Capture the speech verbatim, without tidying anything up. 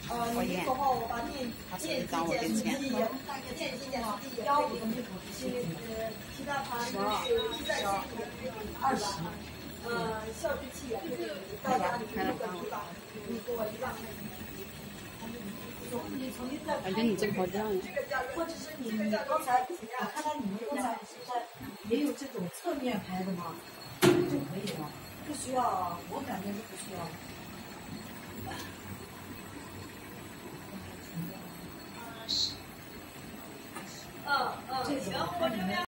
呃，你做好把你面积减除第一，面积减除第一，腰部的密度是呃，其他盘是七在二十，呃，效率器也是到家里用个一万，你给我一万块钱。你重新再感觉你这个好亮呀！ 或者是你你刚才我看到你们刚才是在也有这种侧面拍的吗？就可以了，不需要，我感觉是不需要。嗯嗯，行，我这边。